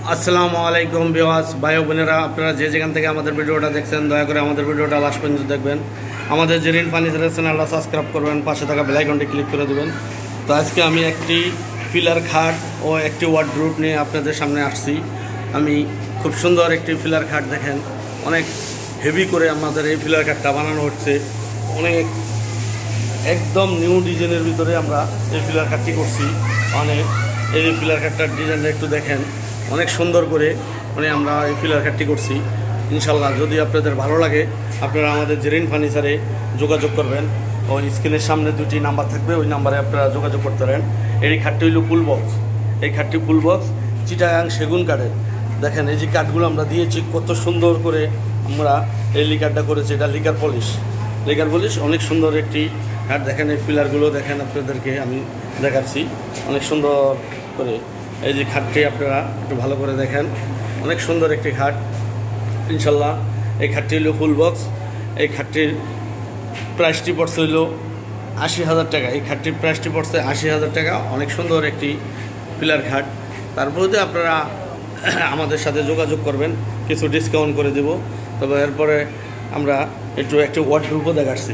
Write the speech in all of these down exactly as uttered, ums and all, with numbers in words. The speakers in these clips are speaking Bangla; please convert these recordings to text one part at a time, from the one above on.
আসসালামু আলাইকুম ভিউয়ার্স ভাই ও বোনেরা, আপনারা যে যেখান থেকে আমাদের ভিডিওটা দেখছেন দয়া করে আমাদের ভিডিওটা লাস্ট পর্যন্ত দেখবেন। আমাদের জেরিন ফার্নিচারের চ্যানেলটা সাবস্ক্রাইব করবেন, পাশে থাকা বেল আইকনটি ক্লিক করে দেবেন। তো আজকে আমি একটি পিলার খাট ও একটি ওয়ার্ডরোব নিয়ে আপনাদের সামনে আসছি। আমি খুব সুন্দর একটি পিলার খাট, দেখেন অনেক হেভি করে আমাদের এই পিলার খাটটা বানানো হচ্ছে। অনেক একদম নিউ ডিজাইনের ভিতরে আমরা এই পিলার খাটটি করছি। অনেক এই পিলার খাটটার ডিজাইনটা একটু দেখেন, অনেক সুন্দর করে মানে আমরা এই পিলার খাটটি করছি। ইনশাল্লাহ যদি আপনাদের ভালো লাগে আপনারা আমাদের জেরিন ফার্নিচারে যোগাযোগ করবেন। ওই স্ক্রিনের সামনে দুটি নাম্বার থাকবে, ওই নাম্বারে আপনারা যোগাযোগ করতে পারেন। এই খাটটি হইল ফুল বক্স, এই খাটটি ফুল বক্স চিটাগাং সেগুন কাঠের। দেখেন এই যে কাঠগুলো আমরা দিয়েছি কত সুন্দর করে আমরা এই লিকারটা করেছি। এটা লিকার পলিশ, লিকার পলিশ অনেক সুন্দর একটি খাট। দেখেন এই পিলারগুলো দেখেন, আপনাদেরকে আমি দেখাচ্ছি অনেক সুন্দর করে। এই যে খাটটি আপনারা একটু ভালো করে দেখেন, অনেক সুন্দর একটি খাট ইনশাল্লাহ। এই খাটটি হলো ফুল বক্স। এই খাটটির প্রাইসটি পড়ছে হইল আশি হাজার টাকা। এই খাটটির প্রাইসটি পড়ছে আশি হাজার টাকা। অনেক সুন্দর একটি পিলার খাট। তারপরে আপনারা আমাদের সাথে যোগাযোগ করবেন, কিছু ডিসকাউন্ট করে দেব। তবে এরপরে আমরা একটু একটু ওয়ার্ডরোবও দেখাচ্ছি।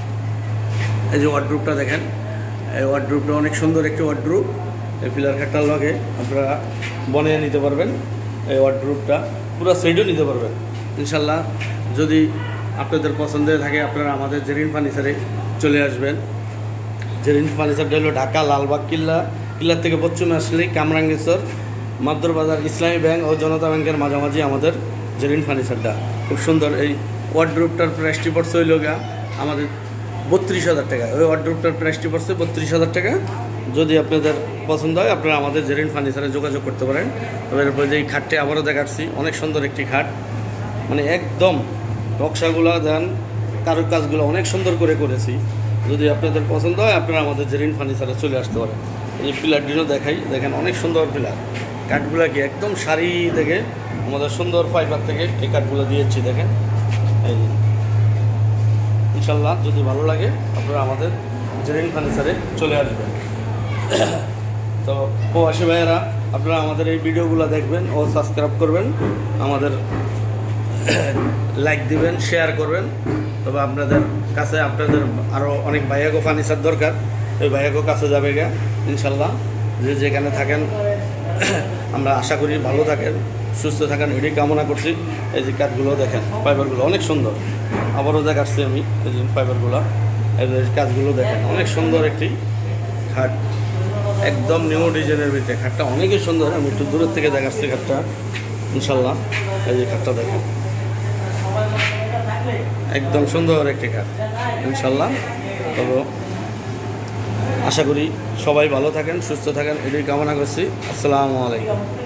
এই যে ওয়ার্ডরোবটা দেখেন, এই ওয়ার্ডরোবটা অনেক সুন্দর একটি ওয়ার্ডরোব। এই পিলার খাটটার লগে আপনারা বনিয়ে নিতে পারবেন। এই ওয়ার্ডরোবটা পুরো সেটও নিতে পারবেন ইনশাল্লাহ। যদি আপনাদের পছন্দের থাকে আপনারা আমাদের জেরিন ফার্নিচারে চলে আসবেন। জেরিন ফার্নিচারটা হলো ঢাকা লালবাগ কিল্লা, কিল্লার থেকে পশ্চিমে আসলেই কামরাঙ্গেশ্বর মাদ্দর বাজার ইসলামী ব্যাংক ও জনতা ব্যাংকের মাঝামাঝি আমাদের জেরিন ফার্নিচারটা। খুব সুন্দর। এই ওয়ার্ডরোবটার প্রাইসটি পড়ছে হইল গা আমাদের বত্রিশ হাজার টাকা। ওই ওয়ার্ডরোবটার প্রাইসটি পড়ছে বত্রিশ হাজার টাকা। যদি আপনাদের পছন্দ হয় আপনারা আমাদের জেরিন ফার্নিচারে যোগাযোগ করতে পারেন। তবে এরপরে যে এই খাটটি আবারও দেখাচ্ছি, অনেক সুন্দর একটি খাট, মানে একদম নকশাগুলো দেন, কারুর কাজগুলো অনেক সুন্দর করে করেছি। যদি আপনাদের পছন্দ হয় আপনারা আমাদের জেরিন ফার্নিচারে চলে আসতে পারেন। এই পিলার ডিনও দেখাই, দেখেন অনেক সুন্দর পিলার। কাঠগুলো কি একদম সারি থেকে আমাদের সুন্দর ফাইবার থেকে এই কাঠগুলো দিয়েছি দেখেন। এই ইনশাল্লাহ যদি ভালো লাগে আপনারা আমাদের জেরিন ফার্নিচারে চলে আসবেন। তো প্রবাসী ভাইয়েরা আপনারা আমাদের এই ভিডিওগুলো দেখবেন ও সাবস্ক্রাইব করবেন, আমাদের লাইক দিবেন, শেয়ার করবেন। তবে আপনাদের কাছে আপনাদের আরও অনেক ভাইয়াগো ফার্নিচার দরকার, ওই ভাইয়াগো কাছে যাবে গা ইনশাল্লাহ। যে যেখানে থাকেন আমরা আশা করি ভালো থাকেন, সুস্থ থাকেন, এটাই কামনা করছি। এই যে কাঠগুলো দেখেন, ফাইবারগুলো অনেক সুন্দর। আবারও দেখাচ্ছি আমি এই যে ফাইবারগুলো, এই কাজগুলো দেখেন অনেক সুন্দর একটি খাট, একদম নিউ ডিজাইনের ভিতরে। খাটটা অনেকই সুন্দর। আমি একটু দূরের থেকে দেখাচ্ছি খাটটা ইনশাল্লাহ। এই যে খাটটা দেখেন একদম সুন্দর একটি খাট ইনশাল্লাহ। তবে আশা করি সবাই ভালো থাকেন, সুস্থ থাকেন, এটাই কামনা করছি। আসসালামু আলাইকুম।